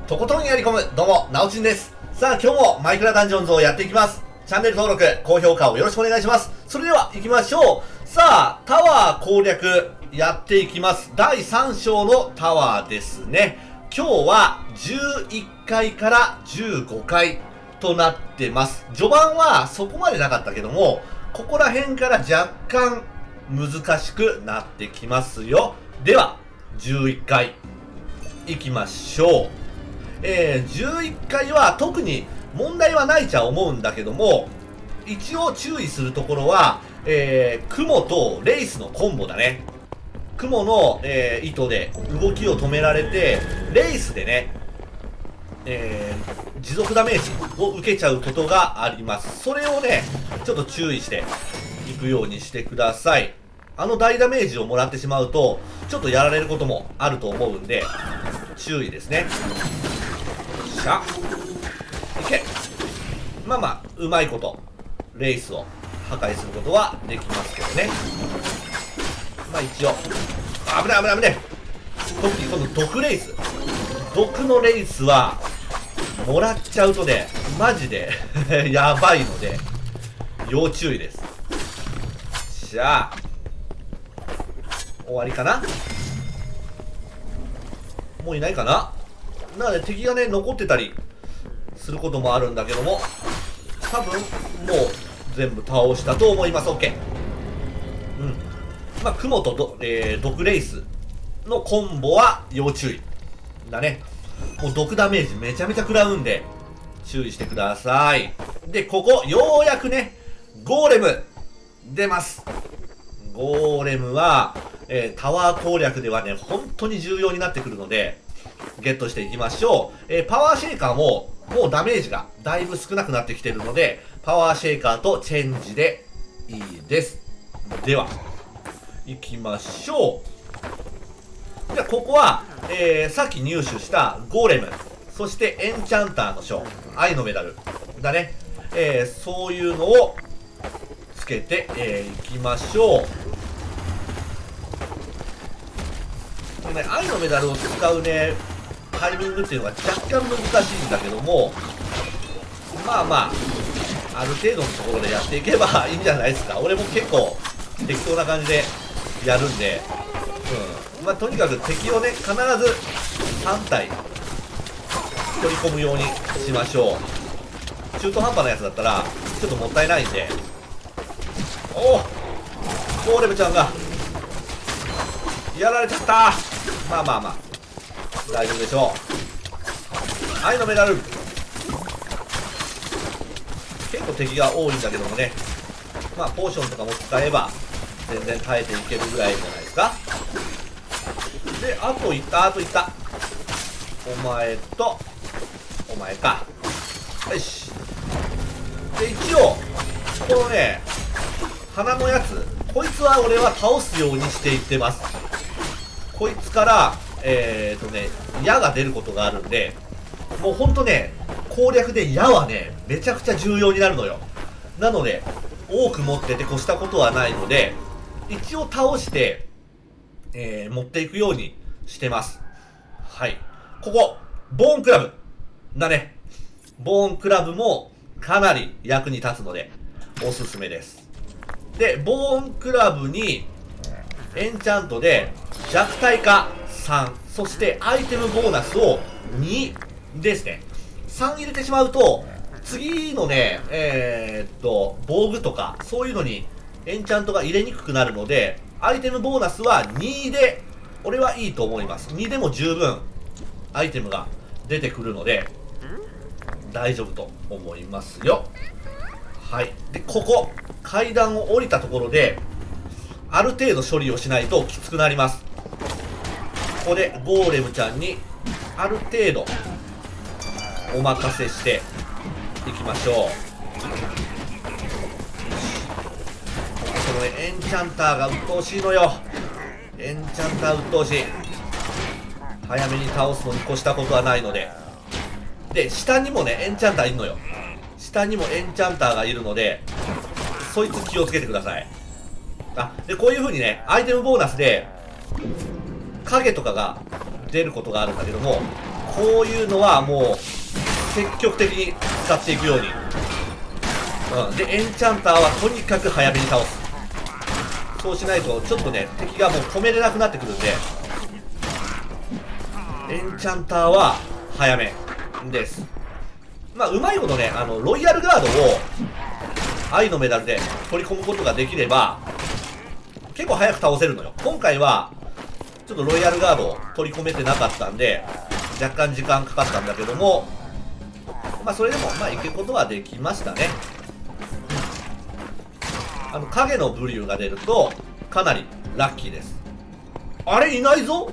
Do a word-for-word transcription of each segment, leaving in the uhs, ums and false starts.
とことんやり込む、どうも、なおちんです。さあ、今日もマイクラダンジョンズをやっていきます。チャンネル登録、高評価をよろしくお願いします。それでは、行きましょう。さあ、タワー攻略、やっていきます。だいさん章のタワーですね。今日は、じゅういっかいからじゅうごかいとなってます。序盤はそこまでなかったけども、ここら辺から若干難しくなってきますよ。では、じゅういっかい、行きましょう。えー、じゅういっかいは特に問題はないちゃ思うんだけども、一応注意するところは、えー、雲とレイスのコンボだね。雲の、えー、糸で動きを止められて、レイスでね、えー、持続ダメージを受けちゃうことがあります。それをね、ちょっと注意していくようにしてください。あの大ダメージをもらってしまうと、ちょっとやられることもあると思うんで、注意ですね。しゃいけ。まあまあうまいことレイスを破壊することはできますけどね。まあ一応危ない危ない危ない。特にこの毒レイス毒のレイスはもらっちゃうとねマジでやばいので要注意です。しゃあ終わりかな。もういないかな。なので敵がね残ってたりすることもあるんだけども、多分もう全部倒したと思います。 OK。 うんまあ雲とど、えー、毒レイスのコンボは要注意だね。もう毒ダメージめちゃめちゃ食らうんで注意してください。でここようやくねゴーレム出ます。ゴーレムは、えー、タワー攻略ではね本当に重要になってくるのでゲットしていきましょう。えー、パワーシェーカーももうダメージがだいぶ少なくなってきてるのでパワーシェーカーとチェンジでいいです。では行きましょう。じゃあここは、えー、さっき入手したゴーレムそしてエンチャンターの章愛のメダルだね、えー、そういうのをつけて、えー、いきましょう。このね愛のメダルを使うねタイミングっていうのが若干難しいんだけども、まあまあある程度のところでやっていけばいいんじゃないですか。俺も結構適当な感じでやるんで、うんまあとにかく敵をね必ずさん体取り込むようにしましょう。中途半端なやつだったらちょっともったいないんで。おおゴーレムちゃんがやられちゃった。まあまあまあ大丈夫でしょう。愛のメダル結構敵が多いんだけどもね、まあポーションとかも使えば全然耐えていけるぐらいじゃないですか。であといったあといったお前とお前か。よし。で一応このね花のやつこいつは俺は倒すようにしていってます。こいつからえーとね矢が出ることがあるんで、もうほんとね攻略で矢はねめちゃくちゃ重要になるのよ。なので多く持ってて越したことはないので一応倒して、えー、持っていくようにしてます。はい。ここボーンクラブだね。ボーンクラブもかなり役に立つのでおすすめです。でボーンクラブにエンチャントで弱体化さんそしてアイテムボーナスをにですね。さん入れてしまうと次のねえー、っと防具とかそういうのにエンチャントが入れにくくなるのでアイテムボーナスはにで俺はいいと思います。にでも十分アイテムが出てくるので大丈夫と思いますよ。はいでここ階段を降りたところである程度処理をしないときつくなります。ここでゴーレムちゃんにある程度お任せしていきましょう。このねエンチャンターが鬱陶しいのよ。エンチャンター鬱陶しい。早めに倒すのに越したことはないので。で下にもねエンチャンターいるのよ。下にもエンチャンターがいるのでそいつ気をつけてください。あでこういう風にねアイテムボーナスで影とかが出ることがあるんだけども、 こういうのはもう積極的に使っていくように、うん、でエンチャンターはとにかく早めに倒す。そうしないとちょっとね敵がもう止めれなくなってくるんで、エンチャンターは早めです。まあうまいほどね、あのロイヤルガードを愛のメダルで取り込むことができれば結構早く倒せるのよ。今回はちょっとロイヤルガードを取り込めてなかったんで若干時間かかったんだけども、まあそれでもまあいけることはできましたね。あの影のブリューが出るとかなりラッキーです。あれいないぞ。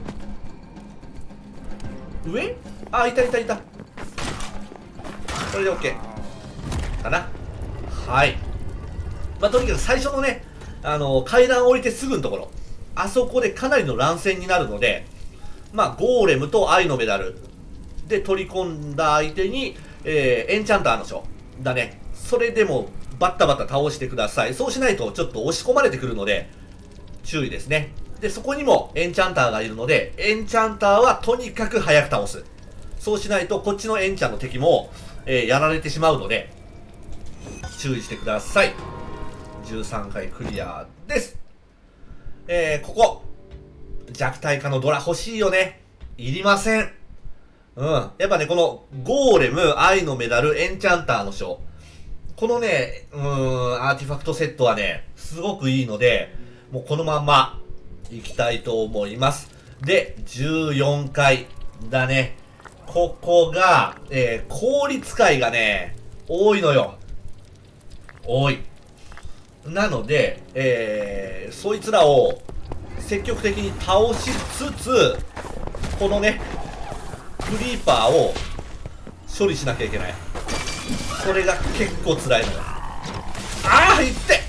上？あ、いたいたいた。これで OK かな。はい。まあとにかく最初のね、あの階段降りてすぐのところ、あそこでかなりの乱戦になるので、まあゴーレムと愛のメダルで取り込んだ相手に、えー、エンチャンターの書だね。それでもバッタバタ倒してください。そうしないとちょっと押し込まれてくるので注意ですね。でそこにもエンチャンターがいるので、エンチャンターはとにかく早く倒す。そうしないとこっちのエンチャンの敵も、えー、やられてしまうので注意してください。じゅうさんかいクリアです。えー、ここ弱体化のドラ欲しいよね。いりません。うん。やっぱね、このゴーレム、愛のメダル、エンチャンターの書、このね、うーん、アーティファクトセットはね、すごくいいので、もうこのまんまいきたいと思います。で、じゅうよんかいだね。ここが、えー、氷使いがね、多いのよ。多い。なので、えー、そいつらを積極的に倒しつつ、このね、クリーパーを処理しなきゃいけない。それが結構辛いのよ。ああ、いって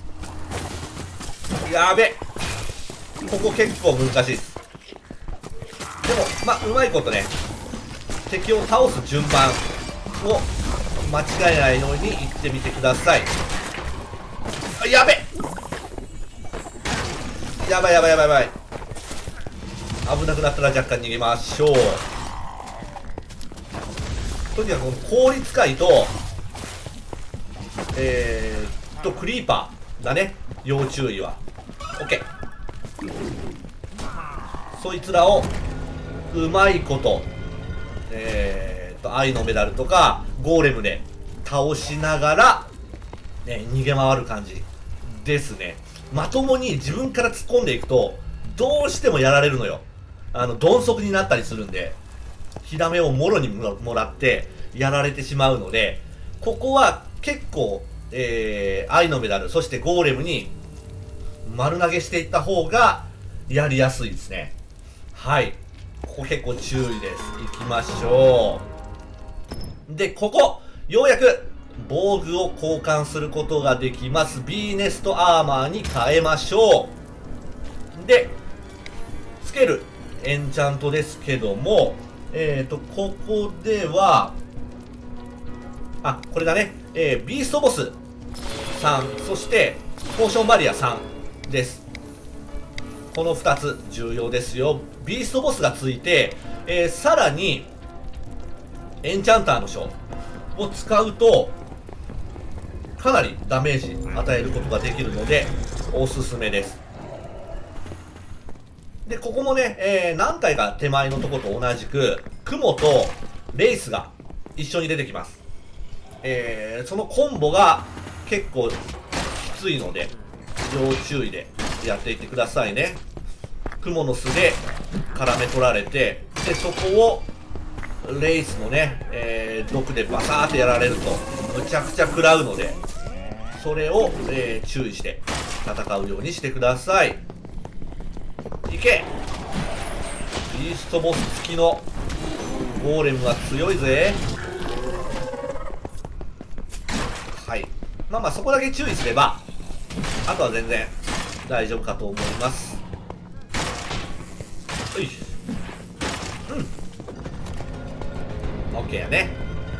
やべ。ここ結構難しいです。でも、まあ、うまいことね、敵を倒す順番を間違えないようにいってみてください。あ、やべ。やばいやばいやばいやばい。危なくなったら若干逃げましょう。とにかくこの氷使いとえー、っとクリーパーだね。要注意は OK。 そいつらをうまいことえー、っと愛のメダルとかゴーレムで倒しながら、ね、逃げ回る感じですね。まともに自分から突っ込んでいくとどうしてもやられるのよ。あの鈍足になったりするんで、火ダメをもろにもらってやられてしまうので、ここは結構、えー、愛のメダルそしてゴーレムに丸投げしていった方がやりやすいですね。はい、ここ結構注意です。いきましょう。でここようやく防具を交換することができます。ビーネストアーマーに変えましょう。でつけるエンチャントですけども、えっとここではあこれだね、えー、ビーストボスさん、そしてポーションバリアさんです。このふたつ重要ですよ。ビーストボスがついて、えー、さらにエンチャンターの書を使うとかなりダメージ与えることができるのでおすすめです。でここもね、えー、何回か手前のとこと同じく雲とレイスが一緒に出てきます。えー、そのコンボが結構きついので要注意でやっていってくださいね。雲の巣で絡め取られて、でそこをレイスのね、えー、毒でバサーってやられるとむちゃくちゃ食らうので、それを、えー、注意して戦うようにしてください。いけ。ビーストボス付きのゴーレムは強いぜ。はい、まあまあそこだけ注意すればあとは全然大丈夫かと思います。よいしょ。うん OK やね。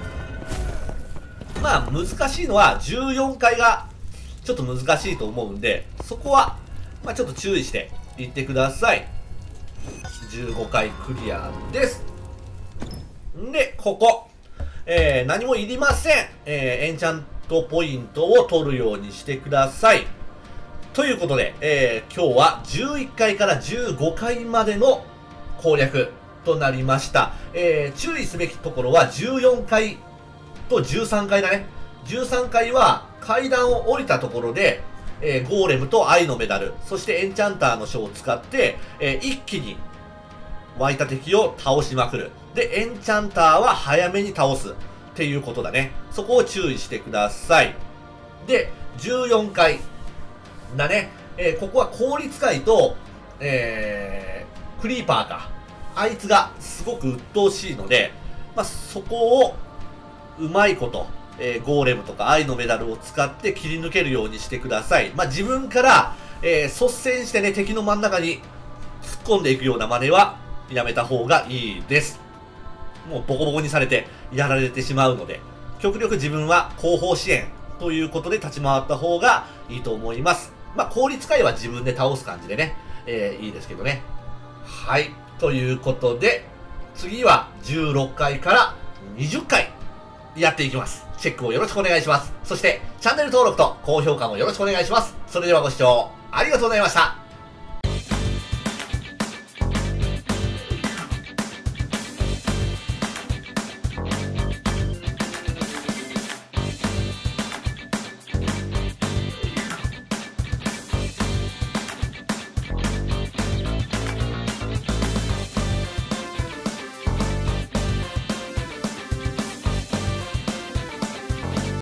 まあ難しいのはじゅうよんかいがちょっと難しいと思うんで、そこはまあちょっと注意していってください。じゅうごかいクリアです。 んで、ここ。えー、何もいりません。えー、エンチャントポイントを取るようにしてください。ということで、えー、今日はじゅういっかいからじゅうごかいまでの攻略となりました。えー、注意すべきところはじゅうよんかいとじゅうさんかいだね。じゅうさんかいは階段を降りたところで、えー、ゴーレムと愛のメダル、そしてエンチャンターの書を使って、えー、一気に湧いた敵を倒しまくる。で、エンチャンターは早めに倒すっていうことだね。そこを注意してください。で、じゅうよんかいだね。えー、ここは氷使いと、えー、クリーパーか。あいつがすごく鬱陶しいので、まあ、そこをうまいこと、えー、ゴーレムとか愛のメダルを使って切り抜けるようにしてください。まあ、自分から、えー、率先してね、敵の真ん中に突っ込んでいくような真似はやめた方がいいです。もうボコボコにされてやられてしまうので、極力自分は後方支援ということで立ち回った方がいいと思います。まあ、氷使いは自分で倒す感じでね、えー、いいですけどね。はい。ということで、次はじゅうろっかいからにじゅっかいやっていきます。チェックをよろしくお願いします。そして、チャンネル登録と高評価もよろしくお願いします。それではご視聴ありがとうございました。